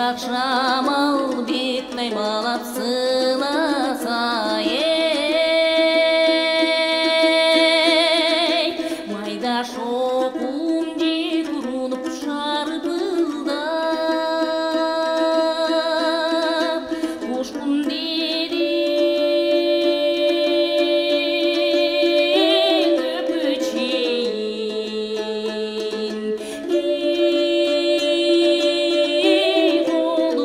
Жайдақ жамал бет наймалап сыласа майда шоқым жет ұрынып шарпылдап қошқым дедің өпөчейін қолы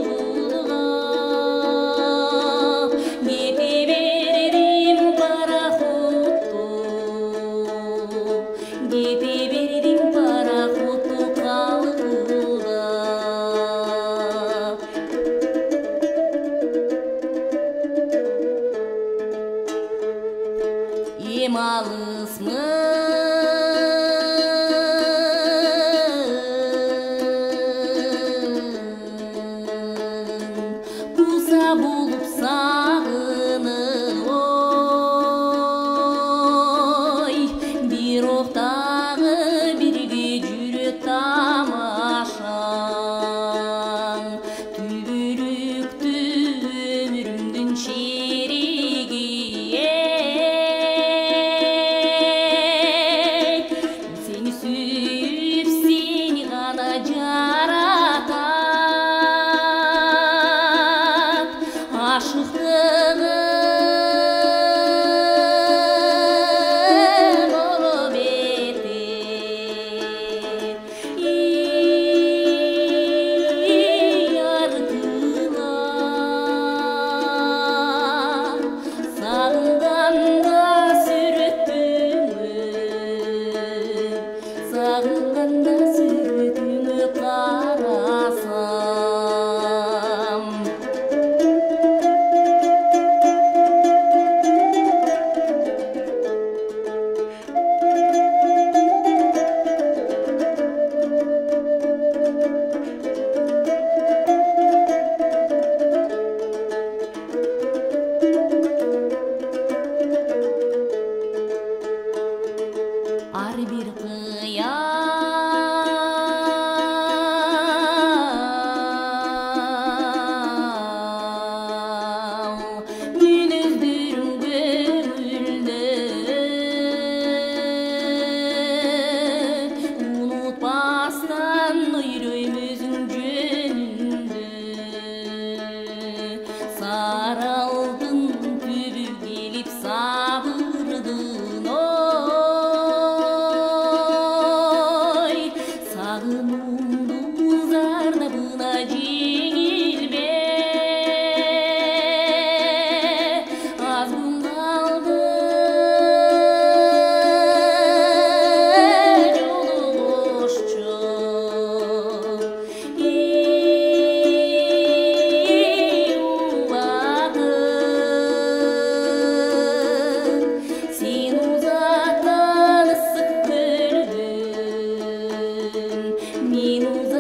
бұлғап кете бердім пароходты кете бердім пароходты қалқылдап ем алысмын қуса болып сағынып ой бір оқтағы бірге жүрет тамашаң түбірікті өмірімдің шереги сені сүйіп сені ғана жаратат ашықтығым болып етер артылар сағынғанда сағынғанда суретіңе қарасам ар бір қиял мінездерің көңілді ұмытпастан үйреймізің жөніңді саралдың түбі келіп сабырдың ой сағынуыңдың зардабына жеңілбе аз күн қалды жолығышшы уақыт сен ұзақтан ысып күлдің мен